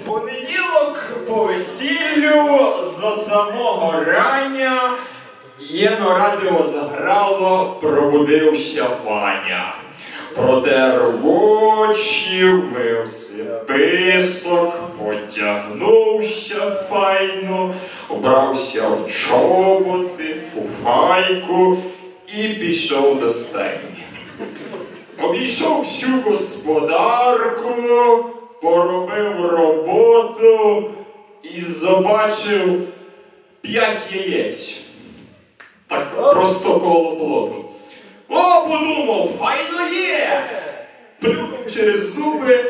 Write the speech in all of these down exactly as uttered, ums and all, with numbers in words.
В понеділок по весіллю за самого рання Єно радіо заграло, пробудився Ваня. Протер очі, вмився писок, потягнувся файно, обрався в чоботи, фуфайку і пішов до стайні. Обійшов всю господарку, поробив роботу і побачив п'ять яєць. Так просто коло плоту. О, подумав, файно є! Плюнув через зуби.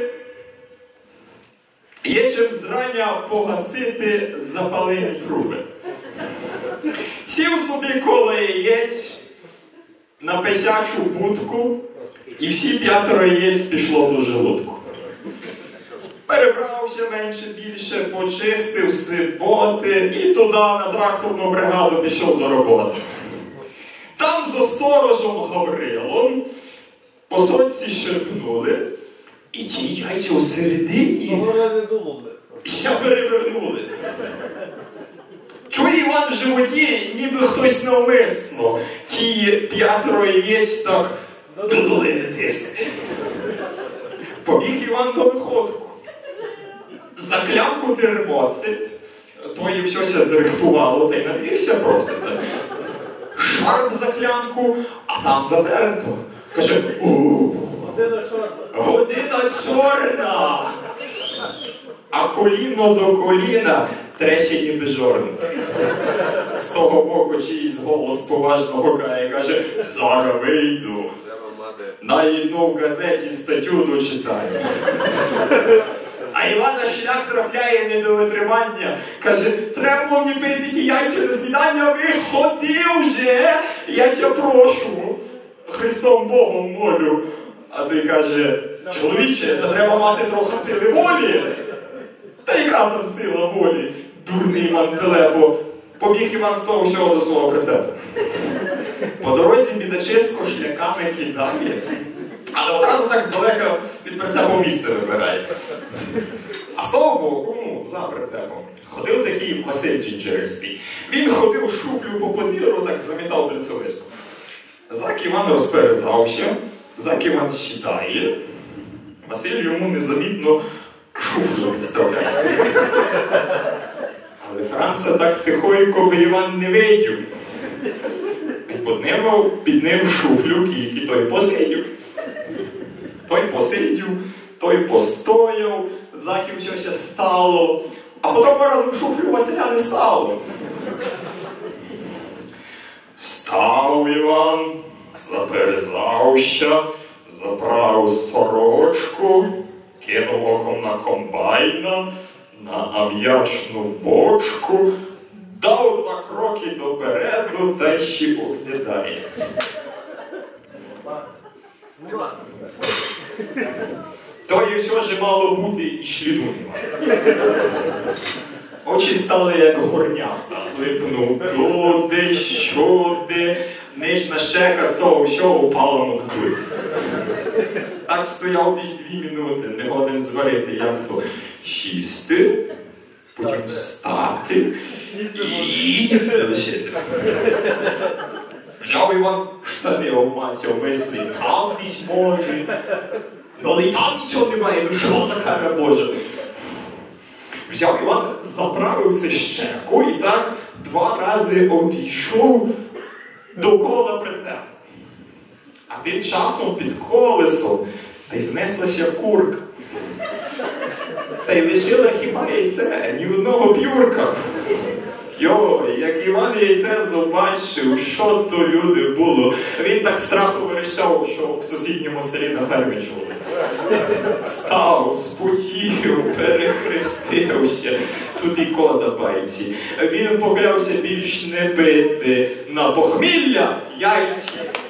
Є чим зрання погасити запалені труби. Сів собі коло яєць на писячу будку, і всі п'ятеро яєць пішло до желудку. Перебрався менше-більше, почистив сиботи і туди на тракторну бригаду пішов до роботи. Там за сторожем Гаврилом по сотці шерпнули, і ті яйця у середині ся перевернули. Чує Іван в животі, ніби хтось навмисно ті п'ятеро яєць так до долини тисне. Побіг Іван до виходку. За клямку термосить, то і все зрихтувало, та й надвірся просить. Шарп за клямку, а там затерто. Каже, ууу, година чорна. Година чорна. А коліно до коліна треше ніби жорно. З того боку чиїсь голос поважно гукає, каже, зараз вийду. На одну в газеті статтю дочитаю. А Івана шлях трапляє не до витримання. Каже, треба було мені перебити яйця на снідання, ви ходи вже, я тебе прошу. Христом Богом молю. А той каже, чоловіче, та треба мати трохи сили волі. Та яка там сила волі? Дурний Мантелепо. Побіг Іван з того всього до свого прицепу. По дорозі бідачисько шляками кидає. Але одразу так здалека під прицепом місце вибирає. А з того боку, ну, за прицепом, ходив такий Василь Джинджерський. Він ходив шуплю по подвір'ю, так замітав прицелиску. Зак Іван розперезався, Зак Іван сідає. Василь йому незамітно шуфлю відставляє. Але Франца так тихонько би Іван не видів. Піднімав, піднив шуфлю, кільки той посидів. Той посидів, той постояв, Заків щось стало, а потім разом шуфлю Василя не стало. Встав Іван, заперезався, заправив сорочку, кинув оком на комбайна, на ам'ячну бочку, дав два кроки допереду та ще оглядає. То і все ж мало бути і шліду нема. Очі стали як горнята, липнув туди, сюди, нижна щека з того всього упала на дух. Так стояв десь дві минути, не годен зварити, як то сісти, потім встати і ніц не лишити. Взяв Іван штани, обмацяв, мислі, там десь може. Але і там нічого немає, ну що за кара Божа? Взяв Іван, заправився щеку і так два рази обійшов довкола прицепу. А тим часом під колесом та й знеслася курка. Та й лишила хіба яйце, ні одного п'юрка. Йой, як Іван яйце побачив, що то люди було. Він так страху верещав, що в сусідньому селі на фермі чули. Став, спотів, перехрестився, тут і кода байці. Він поклявся більш не пити, на похмілля яйці.